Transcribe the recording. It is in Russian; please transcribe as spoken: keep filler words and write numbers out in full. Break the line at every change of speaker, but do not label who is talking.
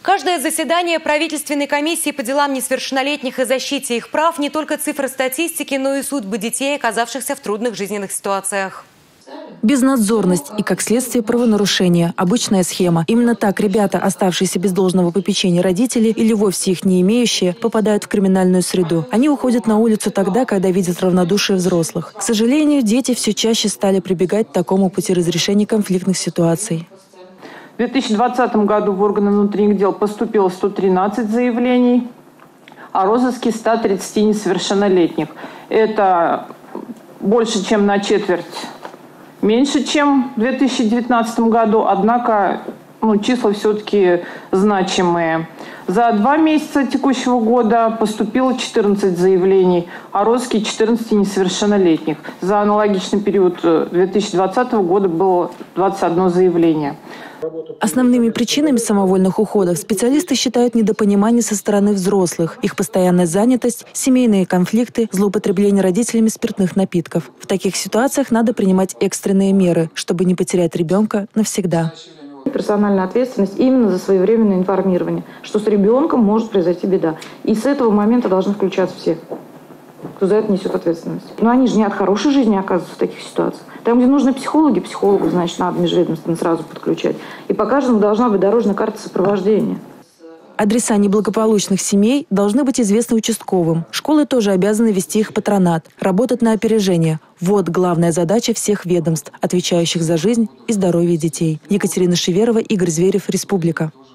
Каждое заседание правительственной комиссии по делам несовершеннолетних и защите их прав не только цифры статистики, но и судьбы детей, оказавшихся в трудных жизненных ситуациях.
Безнадзорность и, как следствие, правонарушения – обычная схема. Именно так ребята, оставшиеся без должного попечения родителей или вовсе их не имеющие, попадают в криминальную среду. Они уходят на улицу тогда, когда видят равнодушие взрослых. К сожалению, дети все чаще стали прибегать к такому пути разрешения конфликтных ситуаций.
В две тысячи двадцатом году в органы внутренних дел поступило сто тринадцать заявлений о розыске ста тридцати несовершеннолетних. Это больше, чем на четверть меньше, чем в две тысячи девятнадцатом году, однако ну, числа все-таки значимые. За два месяца текущего года поступило четырнадцать заявлений о розыске четырнадцати несовершеннолетних. За аналогичный период две тысячи двадцатого года было двадцать одно заявление.
Основными причинами самовольных уходов специалисты считают недопонимание со стороны взрослых, их постоянная занятость, семейные конфликты, злоупотребление родителями спиртных напитков. В таких ситуациях надо принимать экстренные меры, чтобы не потерять ребенка навсегда.
Персональная ответственность именно за своевременное информирование, что с ребенком может произойти беда. И с этого момента должны включаться все, кто за это несет ответственность. Но они же не от хорошей жизни оказываются в таких ситуациях. Там, где нужны психологи, психологов, значит, надо межведомственно сразу подключать. И по каждому должна быть дорожная карта сопровождения.
Адреса неблагополучных семей должны быть известны участковым. Школы тоже обязаны вести их патронат, работать на опережение. Вот главная задача всех ведомств, отвечающих за жизнь и здоровье детей. Екатерина Шеверова, Игорь Зверев, Республика.